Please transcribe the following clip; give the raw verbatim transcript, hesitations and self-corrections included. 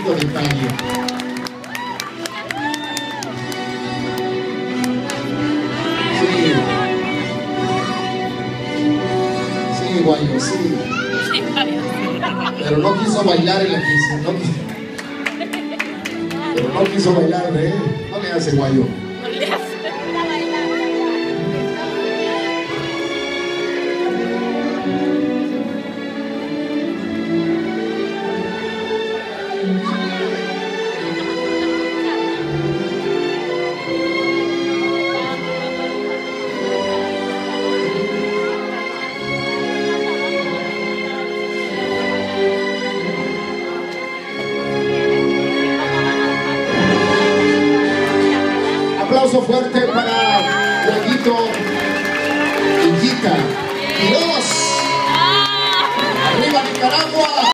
poquito de Italia. Sí. Sí, guayo, sí. Pero no quiso bailar en la quince, no quiso. Pero no quiso bailar, ¿eh? No le hace guayo. No le hace. Aplauso fuerte para Guayito y Yika. Y dos. Arriba Nicaragua.